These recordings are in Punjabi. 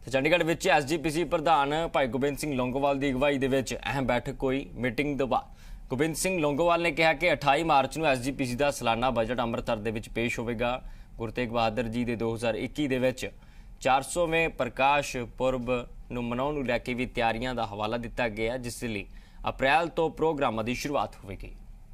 ਚੰਡੀਗੜ੍ਹ ਵਿੱਚ ਐਸਜੀਪੀਸੀ ਪ੍ਰਧਾਨ ਭਾਈ ਗੋਬਿੰਦ ਸਿੰਘ ਲੌਂਗੋਵਾਲ ਦੀ ਅਗਵਾਈ ਦੇ ਵਿੱਚ ਅਹਿਮ ਬੈਠਕ ਹੋਈ। ਮੀਟਿੰਗ ਤੋਂ ਬਾਅਦ ਗੋਬਿੰਦ ਸਿੰਘ ਲੌਂਗੋਵਾਲ ਨੇ ਕਿਹਾ ਕਿ 28 ਮਾਰਚ ਨੂੰ ਐਸਜੀਪੀਸੀ ਦਾ ਸਾਲਾਨਾ ਬਜਟ ਅੰਮ੍ਰਿਤਸਰ ਦੇ ਵਿੱਚ ਪੇਸ਼ ਹੋਵੇਗਾ। ਗੁਰੂ ਤੇਗ ਬਹਾਦਰ ਜੀ ਦੇ 2021 ਦੇ ਵਿੱਚ 400ਵੇਂ ਪ੍ਰਕਾਸ਼ ਪੁਰਬ ਨੂੰ ਮਨਾਉਣ ਨੂੰ ਲੈ ਕੇ ਵੀ ਤਿਆਰੀਆਂ ਦਾ ਹਵਾਲਾ ਦਿੱਤਾ ਗਿਆ, ਜਿਸ ਲਈ ਅਪ੍ਰੈਲ ਤੋਂ ਪ੍ਰੋਗਰਾਮਾਂ ਦੀ ਸ਼ੁਰੂਆਤ ਹੋਵੇਗੀ।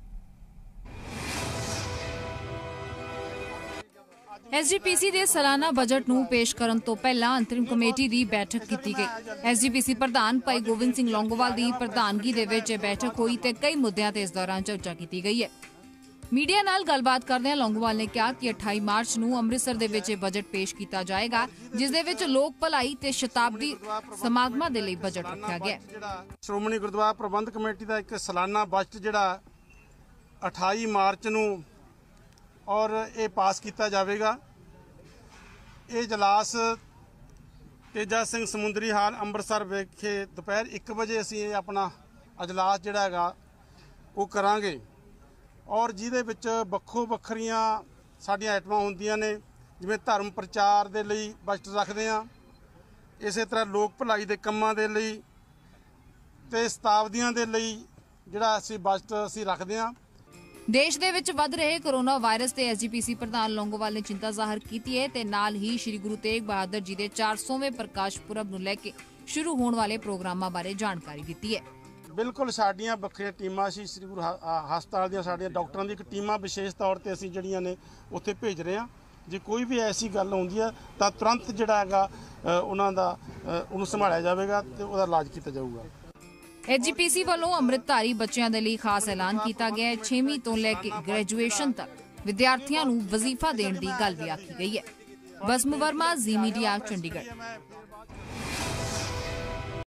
एसजीपीसी ਦੇ ਸਾਲਾਨਾ ਬਜਟ ਨੂੰ ਪੇਸ਼ ਕਰਨ ਤੋਂ ਪਹਿਲਾਂ ਅੰਤਰਿਮ ਕਮੇਟੀ ਦੀ ਬੈਠਕ ਕੀਤੀ ਗਈ। ਐਸਜੀਪੀਸੀ ਪ੍ਰਧਾਨ ਭਾਈ ਗੋਬਿੰਦ ਸਿੰਘ ਲੌਂਗੋਵਾਲ ਦੀ ਪ੍ਰਧਾਨਗੀ ਦੇ ਵਿੱਚ ਇਹ ਬੈਠਕ ਹੋਈ ਤੇ ਕਈ ਮੁੱਦਿਆਂ ਤੇ ਇਸ ਦੌਰਾਨ ਚਰਚਾ ਕੀਤੀ ਗਈ ਹੈ। ਮੀਡੀਆ ਨਾਲ ਗੱਲਬਾਤ ਕਰਦਿਆਂ ਲੌਂਗੋਵਾਲ ਨੇ ਕਿਹਾ ਕਿ 28 ਮਾਰਚ ਨੂੰ ਅੰਮ੍ਰਿਤਸਰ ਦੇ ਵਿੱਚ ਇਹ ਬਜਟ ਪੇਸ਼ ਕੀਤਾ ਜਾਏਗਾ, ਜਿਸ ਦੇ ਵਿੱਚ ਲੋਕ ਭਲਾਈ ਤੇ ਸ਼ਤਾਬਦੀ ਸਮਾਗਮਾਂ ਦੇ ਲਈ ਬਜਟ ਰੱਖਿਆ ਗਿਆ। ਸ਼੍ਰੋਮਣੀ ਗੁਰਦੁਆਰਾ ਪ੍ਰਬੰਧਕ ਕਮੇਟੀ ਦਾ ਇੱਕ ਸਾਲਾਨਾ ਬਜਟ ਜਿਹੜਾ 28 ਮਾਰਚ ਨੂੰ और ये पास किया जाएगा। ये इजलास तेजा सिंह समुंदरी हाल अंमृतसर विखे दोपहर 1 बजे असी अपना इजलास जिहड़ा हैगा वो करांगे और जिहदे विच ਵੱਖੋ ਵੱਖਰੀਆਂ साडियां आइटमां ਹੁੰਦੀਆਂ ने, जिवें धर्म प्रचार दे लई बजट रखदे आ, इसे तरह लोक भलाई दे कंमां दे लई ते शताब्दियां दे लई जिहड़ा असी बजट असी रखदे आ। देश ਦੇ ਵਿੱਚ ਵੱਧ ਰਹੇ ਕੋਰੋਨਾ ਵਾਇਰਸ ਤੇ ਐਸਜੀਪੀਸੀ ਪ੍ਰਧਾਨ ਲੌਂਗੋਵਾਲ ਨੇ ਚਿੰਤਾ ਜ਼ਾਹਰ ਕੀਤੀ ਹੈ ਤੇ ਨਾਲ ਹੀ ਸ੍ਰੀ ਗੁਰੂ ਤੇਗ ਬਹਾਦਰ ਜੀ ਦੇ 400ਵੇਂ ਪ੍ਰਕਾਸ਼ ਪੁਰਬ ਨੂੰ ਲੈ ਕੇ ਸ਼ੁਰੂ ਹੋਣ ਵਾਲੇ ਪ੍ਰੋਗਰਾਮਾਂ ਬਾਰੇ ਜਾਣਕਾਰੀ ਦਿੱਤੀ ਹੈ। ਬਿਲਕੁਲ ਸਾਡੀਆਂ ਵੱਖਰੀਆਂ ਟੀਮਾਂ ਸੀ, ਸ੍ਰੀ ਗੁਰੂ ਹਸਪਤਾਲ ਦੀਆਂ ਸਾਡੀਆਂ ਡਾਕਟਰਾਂ ਦੀ ਇੱਕ ਟੀਮਾਂ ਵਿਸ਼ੇਸ਼ ਤੌਰ ਤੇ ਅਸੀਂ ਜਿਹੜੀਆਂ ਨੇ ਉੱਥੇ ਭੇਜ ਰਹੇ ਹਾਂ। ਜੇ ਕੋਈ ਵੀ ਐਸੀ ਗੱਲ ਹੁੰਦੀ ਹੈ ਤਾਂ ਤੁਰੰਤ ਜਿਹੜਾ ਹੈਗਾ ਉਹਨਾਂ ਦਾ ਉਹਨੂੰ ਸੰਭਾਲਿਆ ਜਾਵੇਗਾ ਤੇ ਉਹਦਾ ਇਲਾਜ ਕੀਤਾ ਜਾਊਗਾ। ਐਸਜੀਪੀਸੀ ਵੱਲੋਂ ਅੰਮ੍ਰਿਤਧਾਰੀ ਬੱਚਿਆਂ ਦੇ ਲਈ ਖਾਸ ਐਲਾਨ ਕੀਤਾ ਗਿਆ ਹੈ। 6ਵੀਂ ਤੋਂ ਲੈ ਕੇ ਗ੍ਰੈਜੂਏਸ਼ਨ ਤੱਕ ਵਿਦਿਆਰਥੀਆਂ ਨੂੰ ਵਜ਼ੀਫਾ ਦੇਣ ਦੀ ਗੱਲ ਵੀ ਆਖੀ ਗਈ ਹੈ। ਬਸਮ ਵਰਮਾ, ਜ਼ੀ ਮੀਡੀਆ, ਚੰਡੀਗੜ੍ਹ।